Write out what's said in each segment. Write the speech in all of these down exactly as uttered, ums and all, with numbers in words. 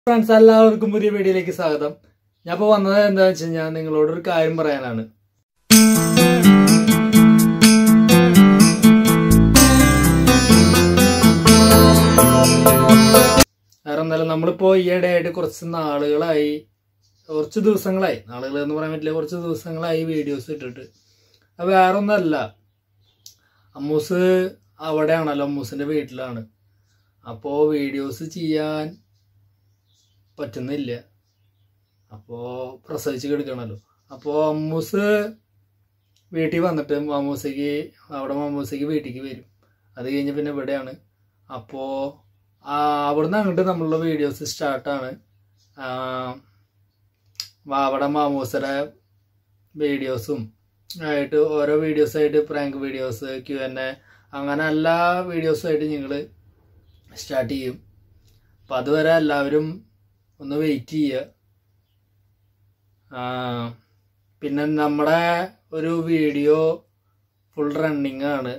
Friends എല്ലാവർക്കും പുതിയ വീഡിയോയിലേക്ക് സ്വാഗതം. ഞാൻ ഇപ്പോൾ വന്നത് എന്താണെന്ന് വെച്ച് കഴിഞ്ഞാൽ നിങ്ങളോടൊരു കാര്യം പറയാനാണ്. വേറെ എന്തായാലും നമ്മളിപ്പോൾ ഈയിടെ ആയിട്ട് കുറച്ച് നാളുകളായി കുറച്ച് ദിവസങ്ങളായി നാളുകൾ എന്ന് പറയാൻ പറ്റില്ല കുറച്ച് ദിവസങ്ങളായി വീഡിയോസ് ഇട്ടിട്ട്. അത് വേറെ ഒന്നല്ല, അമ്മൂസ് അവിടെയാണല്ലോ, അമ്മൂസിൻ്റെ വീട്ടിലാണ്. അപ്പോൾ വീഡിയോസ് ചെയ്യാൻ പറ്റുന്നില്ല. അപ്പോൾ പ്രസവിച്ച് കിടക്കണമല്ലോ. അപ്പോൾ അമ്മൂസ് വീട്ടിൽ വന്നിട്ട് മാമൂസയ്ക്ക് അവിടെ മാമൂസയ്ക്ക് വീട്ടിലേക്ക് വരും. അത് കഴിഞ്ഞ് പിന്നെ ഇവിടെയാണ്. അപ്പോൾ അവിടുന്ന് അങ്ങോട്ട് നമ്മളുടെ വീഡിയോസ് സ്റ്റാർട്ടാണ്. അവിടെ മാമൂസയുടെ വീഡിയോസും ആയിട്ട് ഓരോ വീഡിയോസായിട്ട് prank videos, Q and A, അങ്ങനെ എല്ലാ വീഡിയോസുമായിട്ട് ഞങ്ങൾ സ്റ്റാർട്ട് ചെയ്യും. അപ്പം അതുവരെ എല്ലാവരും ഒന്ന് വെയിറ്റ് ചെയ്യുക. പിന്നെ നമ്മുടെ ഒരു വീഡിയോ ഫുൾ റണ്ണിങ് ആണ്.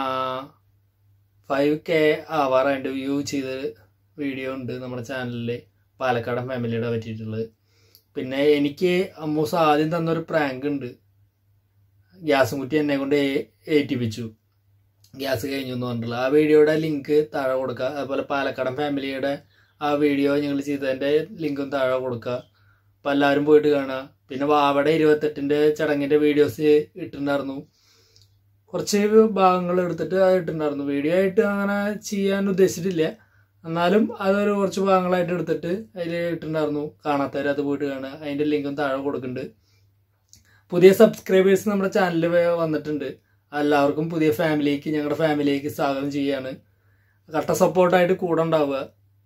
ഫൈവ് കെ ആവാറായിട്ട് വ്യൂ ചെയ്ത് വീഡിയോ ഉണ്ട് നമ്മുടെ ചാനലിൽ, പാലക്കാടൻ ഫാമിലിയുടെ പറ്റിയിട്ടുള്ളത്. പിന്നെ എനിക്ക് അമ്മൂസ് ആദ്യം തന്നൊരു പ്രാങ്ക് ഉണ്ട്. ഗ്യാസും കുറ്റി എന്നെ കൊണ്ട് ഏറ്റിപ്പിച്ചു, ഗ്യാസ് കഴിഞ്ഞു എന്ന് പറഞ്ഞിട്ടുള്ള ആ വീഡിയോയുടെ ലിങ്ക് താഴെ കൊടുക്കുക. അതുപോലെ പാലക്കാടൻ ഫാമിലിയുടെ ആ വീഡിയോ ഞങ്ങൾ ചെയ്തതിൻ്റെ ലിങ്കും താഴെ കൊടുക്കുക. അപ്പോൾ എല്ലാവരും പോയിട്ട് കാണുക. പിന്നെ വാവയുടെ ഇരുപത്തെട്ടിൻ്റെ ചടങ്ങിൻ്റെ വീഡിയോസ് ഇട്ടിട്ടുണ്ടായിരുന്നു. കുറച്ച് ഭാഗങ്ങൾ എടുത്തിട്ട് അത് ഇട്ടിട്ടുണ്ടായിരുന്നു. വീഡിയോ ആയിട്ട് അങ്ങനെ ചെയ്യാൻ ഉദ്ദേശിച്ചിട്ടില്ല, എന്നാലും അതൊരു കുറച്ച് ഭാഗങ്ങളായിട്ട് എടുത്തിട്ട് അതിൽ ഇട്ടിട്ടുണ്ടായിരുന്നു. കാണാത്തവർ അത് പോയിട്ട് കാണുക. അതിൻ്റെ ലിങ്കും താഴെ കൊടുക്കുന്നുണ്ട്. പുതിയ സബ്സ്ക്രൈബേഴ്സ് നമ്മുടെ ചാനലിൽ വന്നിട്ടുണ്ട്. എല്ലാവർക്കും പുതിയ ഫാമിലിക്ക്, ഞങ്ങളുടെ ഫാമിലിക്ക് സ്വാഗതം ചെയ്യാണ്. കട്ട സപ്പോർട്ടായിട്ട് കൂടെ ഉണ്ടാവുക.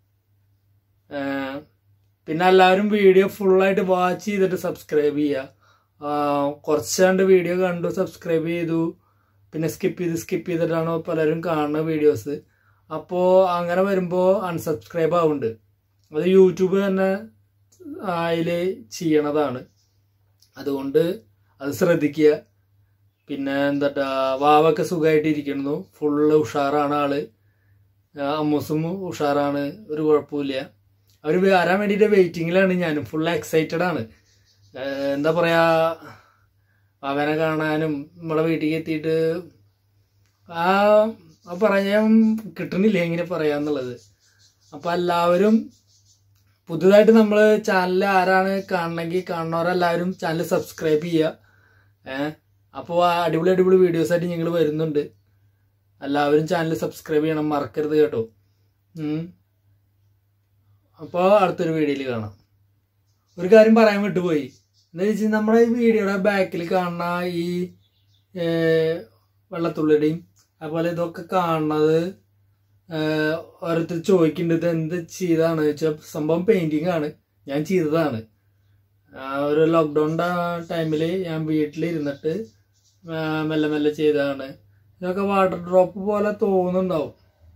പിന്നെ എല്ലാവരും വീഡിയോ ഫുള്ളായിട്ട് വാച്ച് ചെയ്തിട്ട് സബ്സ്ക്രൈബ് ചെയ്യുക. കുറച്ചാണ്ട് വീഡിയോ കണ്ടു സബ്സ്ക്രൈബ് ചെയ്തു, പിന്നെ സ്കിപ്പ് ചെയ്ത് സ്കിപ്പ് ചെയ്തിട്ടാണ് പലരും കാണുന്ന വീഡിയോസ്. അപ്പോൾ അങ്ങനെ വരുമ്പോൾ അൺസബ്സ്ക്രൈബ് ആവുന്നുണ്ട്. അത് യൂട്യൂബ് തന്നെ അതിൽ ചെയ്യണതാണ്. അതുകൊണ്ട് അത് ശ്രദ്ധിക്കുക. പിന്നെ എന്താ, വാവൊക്കെ സുഖമായിട്ട് ഇരിക്കുന്നു, ഫുള്ള് ഉഷാറാണ് ആള്. അമ്മൂസും ഉഷാറാണ്, ഒരു കുഴപ്പമില്ല. അവർ വരാൻ വേണ്ടിയിട്ട് വെയിറ്റിങ്ങിലാണ്. ഞാനും ഫുൾ എക്സൈറ്റഡ് ആണ്. എന്താ പറയുക, അവനെ കാണാനും നമ്മളെ വീട്ടിലേക്ക് എത്തിയിട്ട് ആ പറയാൻ കിട്ടണില്ല എങ്ങനെ പറയാന്നുള്ളത്. അപ്പം എല്ലാവരും പുതുതായിട്ട് നമ്മൾ ചാനൽ ആരാണ് കാണണമെങ്കിൽ കാണുന്നവരെല്ലാവരും ചാനൽ സബ്സ്ക്രൈബ് ചെയ്യുക. ഏഹ് അപ്പോൾ അടിപൊളി അടിപൊളി വീഡിയോസായിട്ട് ഞങ്ങൾ വരുന്നുണ്ട്. എല്ലാവരും ചാനൽ സബ്സ്ക്രൈബ് ചെയ്യണം, മറക്കരുത് കേട്ടോ. അപ്പോൾ അടുത്തൊരു വീഡിയോയിൽ കാണാം. ഒരു കാര്യം പറയാൻ വിട്ടുപോയി. എന്താ വെച്ചാൽ നമ്മുടെ ഈ വീഡിയോയുടെ ബാക്കിൽ കാണുന്ന ഈ വെള്ളത്തുള്ളിയുടെയും അതുപോലെ ഇതൊക്കെ കാണുന്നത് ഓരോരുത്തർ ചോദിക്കുന്നുണ്ട്, ഇത് എന്ത് ചെയ്തതാണ് ചോദിച്ചാൽ സംഭവം പെയിൻറ്റിങ് ആണ്, ഞാൻ ചെയ്തതാണ്. ഒരു ലോക്ക്ഡൗണിൻ്റെ ടൈമിൽ ഞാൻ വീട്ടിലിരുന്നിട്ട് മെല്ലെ മെല്ലെ ചെയ്തതാണ്. ഇതൊക്കെ വാട്ടർ ഡ്രോപ്പ് പോലെ തോന്നുന്നുണ്ടാവും,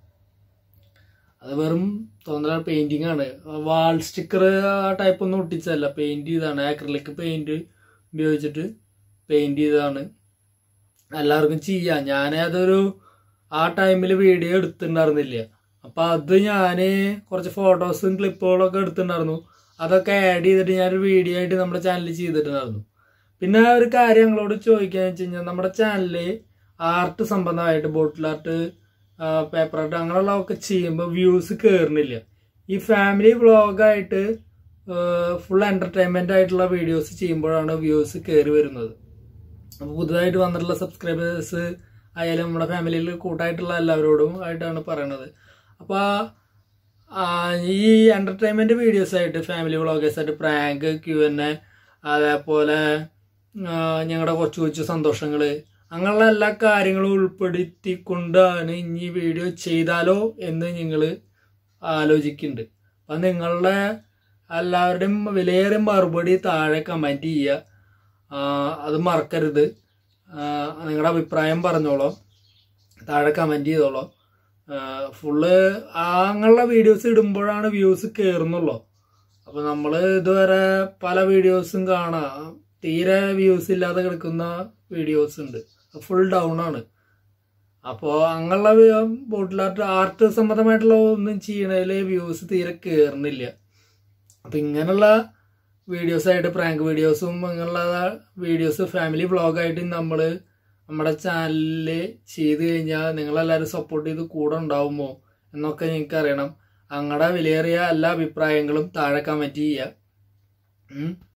അത് വെറും തോന്നല പെയിൻറ്റിങ് ആണ്. വാൾ സ്റ്റിക്കർ ആ ടൈപ്പ് ഒന്നും ഒട്ടിച്ചതല്ല, പെയിൻറ്റ് ചെയ്താണ്. ആക്രിലിക് പെയിൻറ്റ് ഉപയോഗിച്ചിട്ട് പെയിൻറ്റ് ചെയ്തതാണ്. എല്ലാവർക്കും ചെയ്യാം. ഞാൻ അതൊരു ആ ടൈമിൽ വീഡിയോ എടുത്തിട്ടുണ്ടായിരുന്നില്ല. അപ്പം അത് ഞാൻ കുറച്ച് ഫോട്ടോസും ക്ലിപ്പുകളൊക്കെ എടുത്തിട്ടുണ്ടായിരുന്നു. അതൊക്കെ ആഡ് ചെയ്തിട്ട് ഞാനൊരു വീഡിയോ ആയിട്ട് നമ്മുടെ ചാനലിൽ ചെയ്തിട്ടുണ്ടായിരുന്നു. പിന്നെ ഒരു കാര്യം ഞങ്ങളോട് ചോദിക്കാന്ന് വെച്ച് കഴിഞ്ഞാൽ, നമ്മുടെ ചാനലിൽ ആർട്ട് സംബന്ധമായിട്ട് ബോട്ടിൽ ആർട്ട്, പേപ്പർ ആർട്ട് അങ്ങനെയുള്ളതൊക്കെ ചെയ്യുമ്പോൾ വ്യൂസ് കയറുന്നില്ല. ഈ ഫാമിലി വ്ളോഗായിട്ട് ഫുൾ എൻ്റർടൈൻമെൻ്റ് ആയിട്ടുള്ള വീഡിയോസ് ചെയ്യുമ്പോഴാണ് വ്യൂസ് കയറി വരുന്നത്. അപ്പോൾ പുതുതായിട്ട് വന്നിട്ടുള്ള സബ്സ്ക്രൈബേഴ്സ് ആയാലും നമ്മുടെ ഫാമിലിയിൽ കൂട്ടായിട്ടുള്ള എല്ലാവരോടും ആയിട്ടാണ് പറയണത്. അപ്പോൾ ഈ എൻ്റർടൈൻമെൻറ്റ് വീഡിയോസായിട്ട് ഫാമിലി വ്ളോഗേഴ്സായിട്ട് പ്രാങ്ക്, ക്യു എൻ എ, അതേപോലെ ഞങ്ങളുടെ കൊച്ചു കൊച്ചു സന്തോഷങ്ങൾ, അങ്ങനെയുള്ള എല്ലാ കാര്യങ്ങളും ഉൾപ്പെടുത്തിക്കൊണ്ടാണ് ഇനി വീഡിയോ ചെയ്താലോ എന്ന് നിങ്ങൾ ആലോചിക്കുന്നുണ്ട്. അപ്പം നിങ്ങളുടെ എല്ലാവരുടെയും വിലയേറിയ മറുപടി താഴെ കമൻറ്റ് ചെയ്യുക. അത് മറക്കരുത്. നിങ്ങളുടെ അഭിപ്രായം പറഞ്ഞോളൂ, താഴെ കമൻറ്റ് ചെയ്തോളൂ. ഫുള്ള് അങ്ങനെയുള്ള വീഡിയോസ് ഇടുമ്പോഴാണ് വ്യൂസ് കയറുന്നുള്ളൂ. അപ്പോൾ നമ്മൾ ഇതുവരെ പല വീഡിയോസും കാണാം, തീരെ വ്യൂസ് ഇല്ലാതെ കിടക്കുന്ന വീഡിയോസ് ഉണ്ട്, ഫുൾ ഡൗൺ ആണ്. അപ്പോൾ അങ്ങനെയുള്ള ബോട്ടിൽ ആർട്ട് ആർട്ട് സംബന്ധമായിട്ടുള്ള ഒന്നും ചെയ്യണതിൽ വ്യൂസ് തീരെ കയറുന്നില്ല. അപ്പം ഇങ്ങനെയുള്ള വീഡിയോസായിട്ട് പ്രാങ്ക് വീഡിയോസും ഇങ്ങനെയുള്ള വീഡിയോസ് ഫാമിലി വ്ളോഗായിട്ട് നമ്മൾ നമ്മുടെ ചാനലിൽ ചെയ്ത് കഴിഞ്ഞാൽ നിങ്ങളെല്ലാവരും സപ്പോർട്ട് ചെയ്ത് കൂടെ ഉണ്ടാവുമോ എന്നൊക്കെ നിങ്ങൾക്ക് അറിയണം. അങ്ങടെ വിലയേറിയ എല്ലാ അഭിപ്രായങ്ങളും താഴെ കമൻറ്റ് ചെയ്യുക.